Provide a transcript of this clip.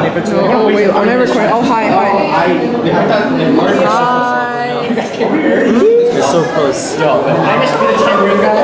if it's Oh, wait, I'm not recording. Oh, hi. Hi. You're so close. Yo, I must be the 10 room guy.